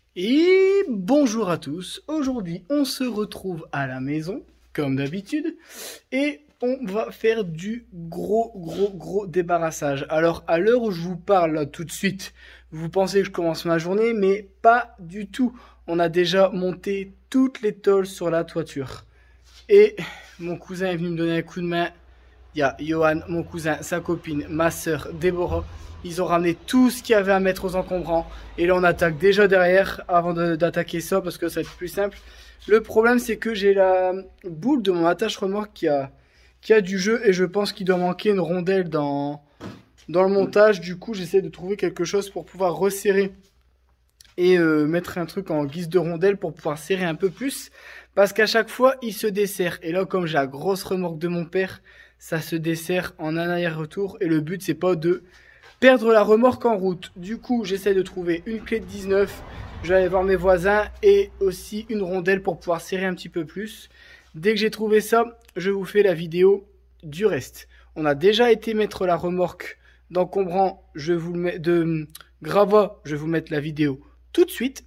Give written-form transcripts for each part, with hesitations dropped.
Et bonjour à tous, aujourd'hui on se retrouve à la maison, comme d'habitude, et on va faire du gros débarrassage. Alors à l'heure où je vous parle là, tout de suite, vous pensez que je commence ma journée, mais pas du tout. On a déjà monté toutes les tôles sur la toiture. Et mon cousin est venu me donner un coup de main. Il y a Johan, mon cousin, sa copine, ma soeur, Déborah. Ils ont ramené tout ce qu'il y avait à mettre aux encombrants. Et là, on attaque déjà derrière avant d'attaquer ça parce que ça va être plus simple. Le problème, c'est que j'ai la boule de mon attache remorque qui a du jeu et je pense qu'il doit manquer une rondelle dans le montage. Du coup, j'essaie de trouver quelque chose pour pouvoir resserrer et mettre un truc en guise de rondelle pour pouvoir serrer un peu plus. Parce qu'à chaque fois, il se dessert. Et là, comme j'ai la grosse remorque de mon père, ça se dessert en un aller-retour. Et le but, c'est pas de perdre la remorque en route. Du coup, j'essaie de trouver une clé de 19. Je vais aller voir mes voisins et aussi une rondelle pour pouvoir serrer un petit peu plus. Dès que j'ai trouvé ça, je vous fais la vidéo du reste. On a déjà été mettre la remorque d'encombrant. Je vous le mets de Grava. Je vais vous mettre la vidéo tout de suite.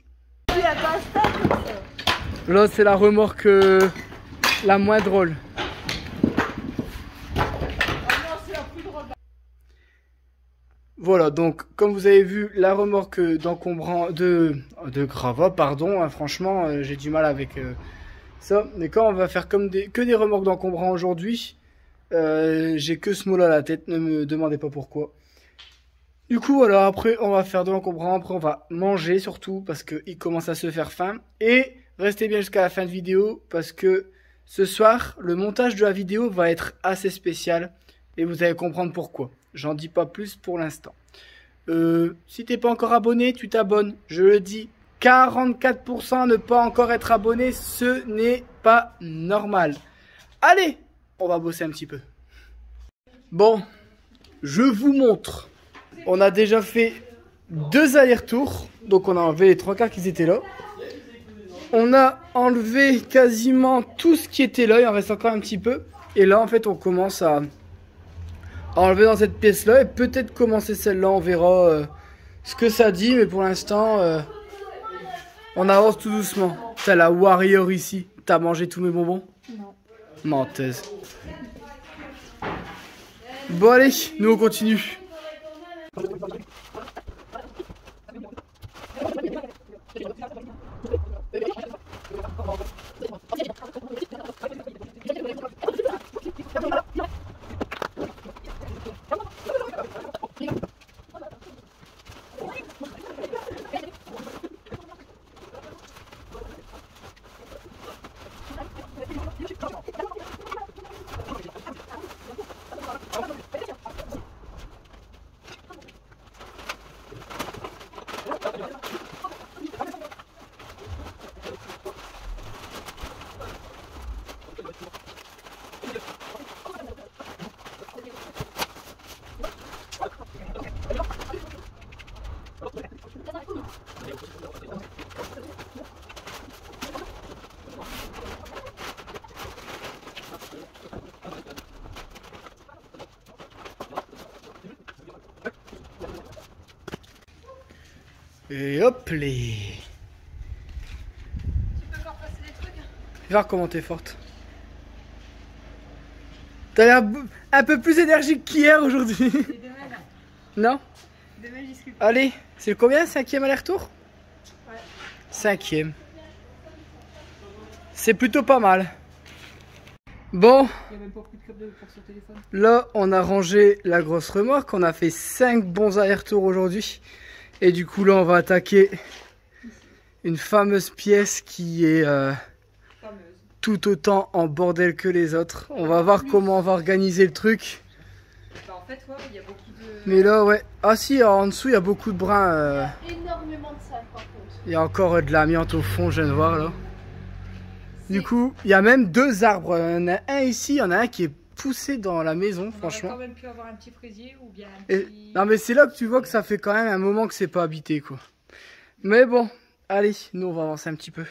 Là, c'est la remorque la moins drôle. Voilà, donc comme vous avez vu, la remorque d'encombrant de Grava, pardon, hein, franchement, j'ai du mal avec ça. Mais quand on va faire comme que des remorques d'encombrant aujourd'hui, j'ai que ce mot-là à la tête, ne me demandez pas pourquoi. Du coup, voilà, après, on va faire de l'encombrant, après, on va manger surtout, parce qu'il commence à se faire faim. Et restez bien jusqu'à la fin de vidéo, parce que ce soir, le montage de la vidéo va être assez spécial, et vous allez comprendre pourquoi. J'en dis pas plus pour l'instant. Si t'es pas encore abonné, tu t'abonnes. Je le dis, 44% ne pas encore être abonné, ce n'est pas normal. Allez, on va bosser un petit peu. Bon, je vous montre. On a déjà fait 2 allers-retours. Donc on a enlevé les 3 quarts qui étaient là. On a enlevé quasiment tout ce qui était là. Il en reste encore un petit peu. Et là en fait on commence à enlever dans cette pièce là. Et peut-être commencer celle-là. On verra ce que ça dit. Mais pour l'instant on avance tout doucement. T'as la Warrior ici. T'as mangé tous mes bonbons? Non. Menteuse. Bon allez, nous on continue. Et hop les. Tu peux encore passer des trucs? Fais voir comment t'es forte. T'as l'air un peu plus énergique qu'hier aujourd'hui. C'est demain là. Non? Demain j'y suis. Allez, c'est le combien? 5e aller-retour? Ouais. 5e. C'est plutôt pas mal. Bon, Il n'y a même pas pris de câble pour son téléphone. là on a rangé la grosse remorque. On a fait 5 bons allers-retours aujourd'hui. Et du coup là on va attaquer une fameuse pièce qui est tout autant en bordel que les autres. On va voir comment on va organiser le truc. Bah, en fait, ouais, il y a beaucoup de. Mais là ouais. Ah si, alors, en dessous il y a beaucoup de brins. Il y a énormément de sacs par contre. Il y a encore de l'amiante au fond, je viens de voir là. Du coup, il y a même 2 arbres. Il y en a un ici, il y en a un qui est poussé dans la maison, On franchement. aurait quand même pu avoir un petit fraisier ou bien un Et, petit. non mais c'est là que tu vois que ça fait quand même un moment que c'est pas habité quoi. Mais bon, allez, nous on va avancer un petit peu.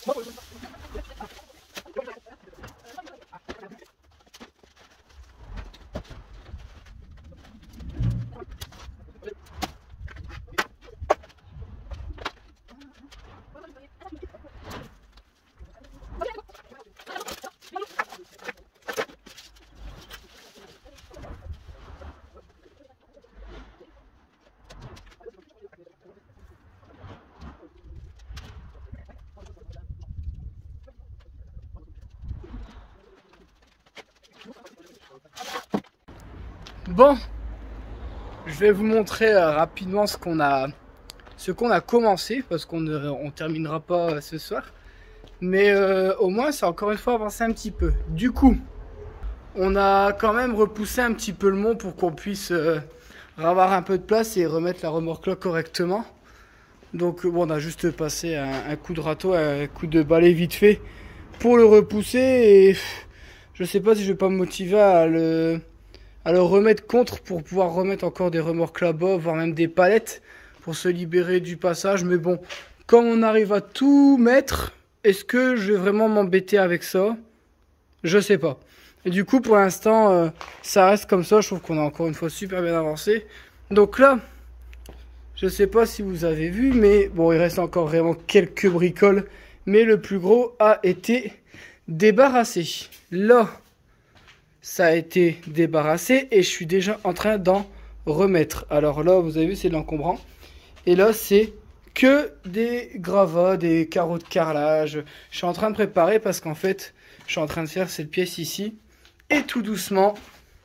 Bon, je vais vous montrer rapidement ce qu'on a commencé, parce qu'on ne terminera pas ce soir. Mais au moins, c'est encore une fois avancé un petit peu. Du coup, on a quand même repoussé un petit peu le mont pour qu'on puisse avoir un peu de place et remettre la remorque là correctement. Donc bon, on a juste passé un coup de râteau, un coup de balai vite fait pour le repousser. Et je sais pas si je vais pas me motiver à le remettre contre pour pouvoir remettre encore des remorques là-bas, voire même des palettes pour se libérer du passage. Mais bon, quand on arrive à tout mettre, est-ce que je vais vraiment m'embêter avec ça? Je sais pas. Et du coup, pour l'instant, ça reste comme ça. Je trouve qu'on a encore une fois super bien avancé. Donc là, je sais pas si vous avez vu, mais bon, il reste encore vraiment quelques bricoles. Mais le plus gros a été débarrassé. Là, ça a été débarrassé et je suis déjà en train d'en remettre. Alors là, vous avez vu, c'est de l'encombrant. Et là, c'est que des gravats, des carreaux de carrelage. Je suis en train de préparer parce qu'en fait, je suis en train de faire cette pièce ici. Et tout doucement,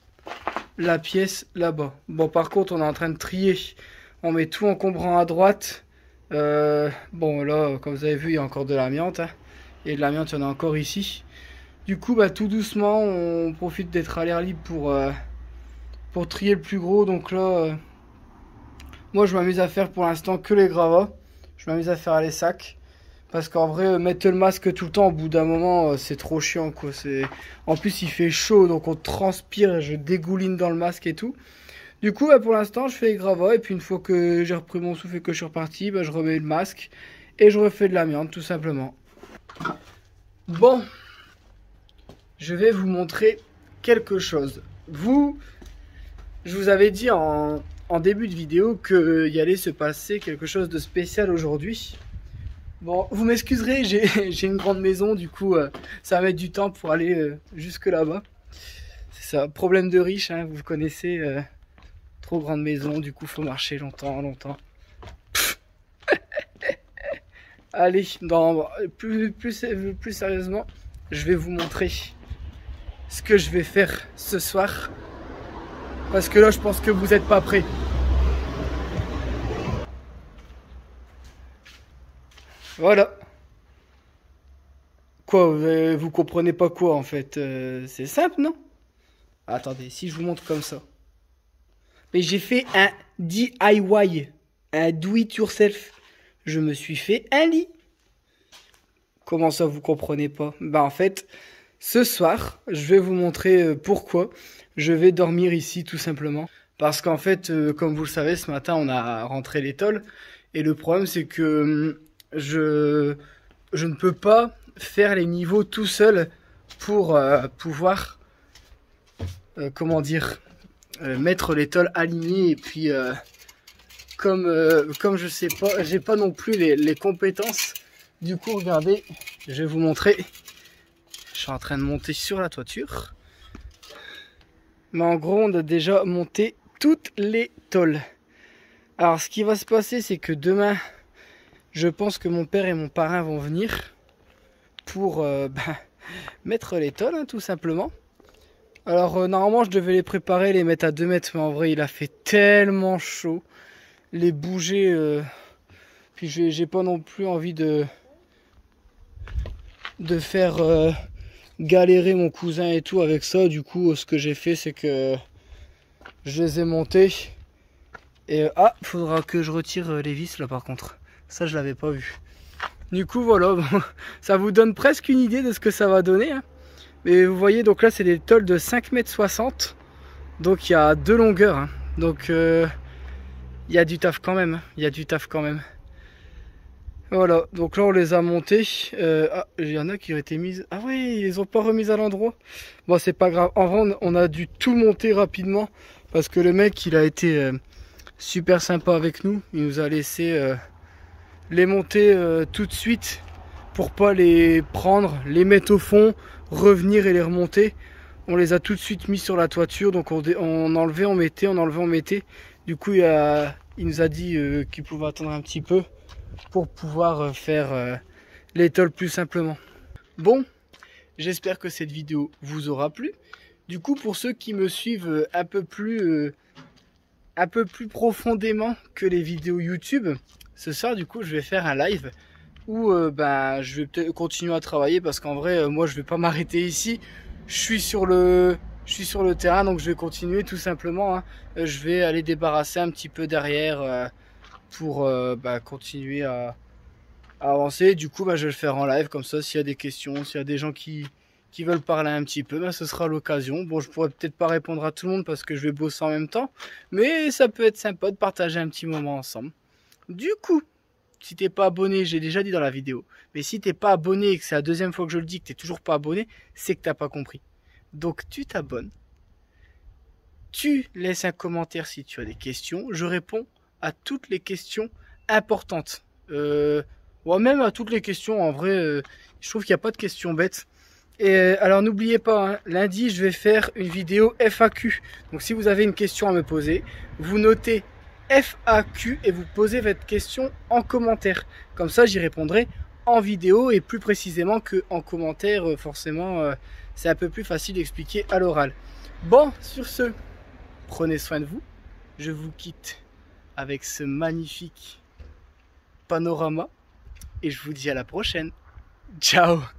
la pièce là-bas. Bon, par contre, on est en train de trier. On met tout encombrant à droite. Bon, là, comme vous avez vu, il y a encore de l'amiante. Hein. Et de l'amiante, il y en a encore ici. Du coup, bah, tout doucement, on profite d'être à l'air libre pour trier le plus gros. Donc là, moi, je m'amuse à faire pour l'instant que les gravats. Je m'amuse à faire les sacs. Parce qu'en vrai, mettre le masque tout le temps, au bout d'un moment, c'est trop chiant, quoi. En plus, il fait chaud, donc on transpire, je dégouline dans le masque et tout. Du coup, bah, pour l'instant, je fais les gravats. Et puis, une fois que j'ai repris mon souffle et que je suis reparti, bah, je remets le masque. Et je refais de l'amiante, tout simplement. Bon. Je vais vous montrer quelque chose. Je vous avais dit en début de vidéo qu'il allait se passer quelque chose de spécial aujourd'hui. Bon, vous m'excuserez, j'ai une grande maison, du coup, ça va mettre du temps pour aller jusque là-bas. C'est ça, problème de riche, hein, vous connaissez, trop grande maison, du coup, faut marcher longtemps. Allez, plus sérieusement, je vais vous montrer ce que je vais faire ce soir, parce que là je pense que vous n'êtes pas prêts. Voilà. Quoi, vous comprenez pas quoi en fait? C'est simple, non? Attendez, si je vous montre comme ça. Mais j'ai fait un DIY, un do it yourself. Je me suis fait un lit. Comment ça vous comprenez pas? Bah en fait, ce soir, je vais vous montrer pourquoi je vais dormir ici tout simplement. Parce qu'en fait, comme vous le savez, ce matin, on a rentré les tôles. Et le problème, c'est que je ne peux pas faire les niveaux tout seul pour pouvoir, comment dire, mettre les tôles alignées. Et puis, comme je sais pas, j'ai pas non plus les compétences. Du coup, regardez, je vais vous montrer. Je suis en train de monter sur la toiture. Mais en gros, on a déjà monté toutes les tôles. Alors, ce qui va se passer, c'est que demain, je pense que mon père et mon parrain vont venir pour mettre les tôles, hein, tout simplement. Alors, normalement, je devais les préparer, les mettre à 2 mètres. Mais en vrai, il a fait tellement chaud. Les bouger. Puis, j'ai pas non plus envie de faire galérer mon cousin et tout avec ça. Du coup, ce que j'ai fait, c'est que je les ai montés. Et faudra que je retire les vis là par contre. Ça, je l'avais pas vu. Du coup, voilà, bon, ça vous donne presque une idée de ce que ça va donner. Hein. Mais vous voyez, donc là, c'est des tôles de 5,60 m. Donc, il y a 2 longueurs. Hein. Donc, il y a du taf quand même. Il y a du taf quand même. Voilà, donc là on les a montés. Ah, il y en a qui ont été mises. Ah oui, ils les ont pas remises à l'endroit. Bon, c'est pas grave. En vrai, on a dû tout monter rapidement parce que le mec, il a été super sympa avec nous. Il nous a laissé les monter tout de suite pour pas les prendre, les mettre au fond, revenir et les remonter. On les a tout de suite mis sur la toiture, donc on enlevait, on mettait, on enlevait, on mettait. Du coup, il nous a dit qu'il pouvait attendre un petit peu pour pouvoir faire les tôles plus simplement. Bon, j'espère que cette vidéo vous aura plu. Du coup, pour ceux qui me suivent un peu plus profondément que les vidéos YouTube, ce soir, du coup, je vais faire un live où je vais peut-être continuer à travailler parce qu'en vrai, moi, je vais pas m'arrêter ici. Je suis sur le terrain, donc je vais continuer tout simplement. Hein. Je vais aller débarrasser un petit peu derrière pour continuer à avancer. Du coup, je vais le faire en live comme ça. S'il y a des questions, s'il y a des gens qui veulent parler un petit peu, ce sera l'occasion. Bon, je pourrais peut-être pas répondre à tout le monde parce que je vais bosser en même temps, mais ça peut être sympa de partager un petit moment ensemble. Du coup, si t'es pas abonné, j'ai déjà dit dans la vidéo, mais si t'es pas abonné et que c'est la deuxième fois que je le dis que t'es toujours pas abonné, c'est que t'as pas compris. Donc tu t'abonnes, tu laisses un commentaire si tu as des questions, je réponds à toutes les questions importantes. Même à toutes les questions, en vrai, je trouve qu'il n'y a pas de questions bêtes. Et alors n'oubliez pas, hein, lundi je vais faire une vidéo FAQ. Donc si vous avez une question à me poser, vous notez FAQ et vous posez votre question en commentaire. Comme ça j'y répondrai en vidéo et plus précisément qu'en commentaire. Forcément c'est un peu plus facile d'expliquer à l'oral. Bon, sur ce, prenez soin de vous. Je vous quitte avec ce magnifique panorama et je vous dis à la prochaine. Ciao.